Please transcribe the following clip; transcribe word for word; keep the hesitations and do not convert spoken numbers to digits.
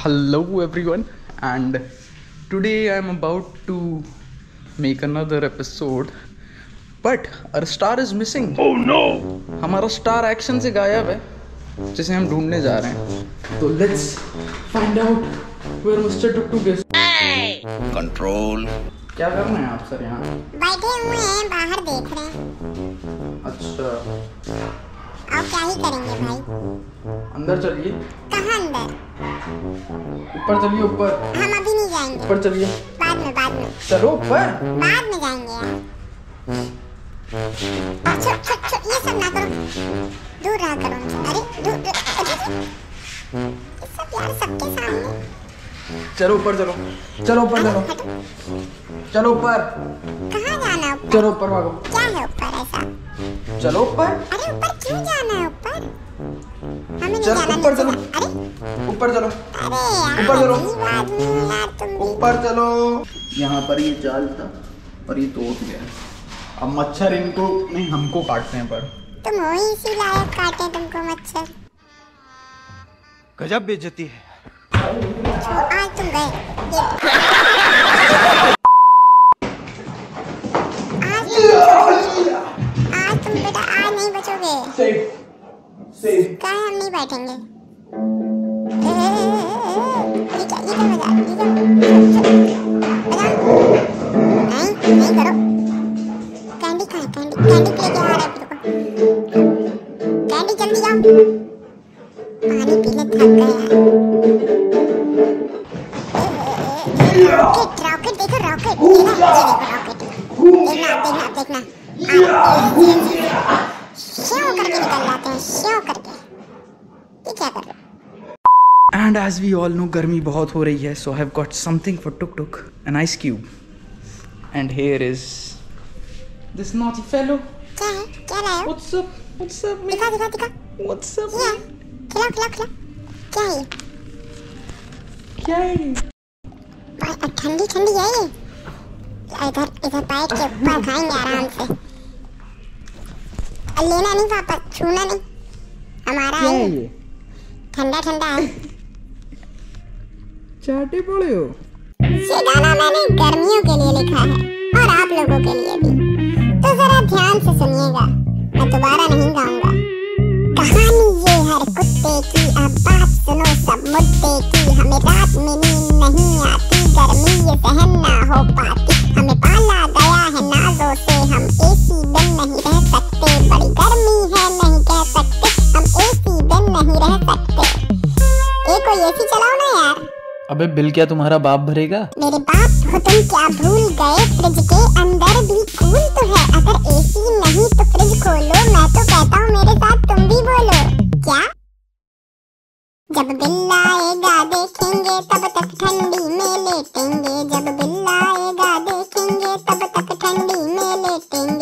hello everyone, and today I am about to make another episode, but our star is missing. Oh no! हमारा star action से गायब है, जिसे हम ढूंढने जा रहे हैं. तो let's find out where mister tuktuk is. Control. क्या कर रहे हैं आप सर यहाँ? बैठे हुए हैं, बाहर देख रहे हैं. अच्छा. आप क्या ही करेंगे भाई? अंदर चलिए. कहाँ अंदर? ऊपर चलिए, ऊपर. हम अभी नहीं जाएंगे. ऊपर चलिए. बाद में, बाद में. चलो ऊपर. बाद में जाएंगे यार. अच्छा, अच्छा, अच्छा, ये सब ना करो. दूर रहा करो उनसे. अरे दूर, दूर. ये सब यार सबके सामने. चलो ऊपर चलो. चलो ऊपर चलो. चलो ऊपर. कहाँ जाना ऊपर? चलो ऊपर भागो. क्या है ऊपर ऐसा? चलो ऊपर. अरे ऊपर क्यों जाना है ऊपर? हमें नहीं चलो जाना. ऊपर चलो. अरे ऊपर चलो. अरे यार ऊपर चलो. आदमी यार तुम भी. ऊपर चलो. यहाँ पर ये जाल था और ये तोड़ गया. अब मच्छर इनको नहीं, हमको काटते हैं. पर तुम हो ही इसी लायक, काटे तुमको मच्छर. गजब बेइज्जती है. आज तुम गए. आज तुम आज तुम बेटा आज नहीं बचोगे. Safe safe. क्या हम नहीं बैठेंगे. ए, ए, ए, ए, ए, ये क्या ये क्या बजा ये क्या बजा नहीं नहीं करो. कैंडी खाए. कैंडी कैंडी लेके आ रहा है तेरे को. कैंडी जल्दी जाओ. पानी पीने थक गए. रॉकेट रॉकेट देखो. रॉकेट ये देखो. रॉकेट देखना देखना देखना. श्यों करके निकल जाते हैं. श्यों करके. ये क्या कर रहे हो? And as we all know, गर्मी बहुत हो रही है, so I have got something for Tuk Tuk, an ice cube. And here is this naughty fellow. क्या है? क्या लाया? What's up? What's up, man? दिखा दिखा दिखा. What's up? ये खिलाओ खिलाओ खिलाओ. क्या है? क्या है? बहुत ठंडी ठंडी है ये. इधर इधर बैठ के ऊपर खाएंगे आराम से. लेना नहीं पापा, छूना नहीं. हमारा क्या है है ये? ठंडा ठंडा है. चाटे पड़े हो? ये गाना मैंने गर्मियों के लिए लिखा है और आप लोगों के लिए भी, तो जरा ध्यान से सुनिएगा. मैं दोबारा नहीं गाऊंगा. कहानी ये हर कुत्ते की, अब बात सुनो सब मुद्दे की. हमें रात में नींद नहीं आती, गर्मी ये सहन ना हो पाती. हमें पाला गया है नाजों से, हम एसी बिन नहीं रह सकते. बड़ी गर्मी है नहीं कह सकते, हम एसी बिन नहीं रह सकते. एक कोई एसी चलाओ ना यार. अबे बिल क्या तुम्हारा बाप भरेगा? मेरे बाप हो तुम क्या भूल गए? फ्रिज के अंदर भी कूल तो है. अगर एसी नहीं तो फ्रिज खोलो. मैं तो कहता हूँ मेरे साथ तुम भी बोलो. क्या? जब बिल आएगा देखेंगे, तब तक ठंडी में लेटेंगे. जब बिल आएगा देखेंगे, तब तक ठंडी में लेटेंगे.